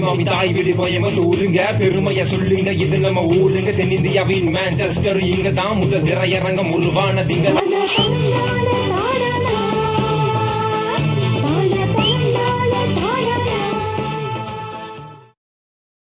மாமி தாய் வீடு கோயம்புத்தூருங்க பெருமையா சொல்லுங்க இது நம்ம ஊருங்க தென்னிந்தியாவின் மான்செஸ்டர் இங்க தான் முதல் திரையரங்கம் உருவானதுங்க